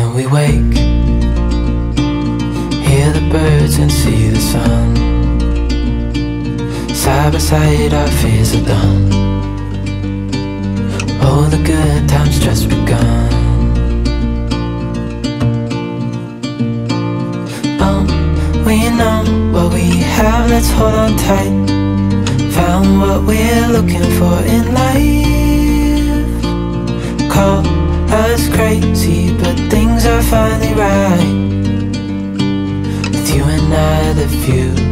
Till we wake, hear the birds and see the sun. Side by side our fears are done. Oh, the good times just begun. Oh, we know what we have, let's hold on tight. Found what we're looking for in life. Call us crazy, but things are finally right. With you and I, the future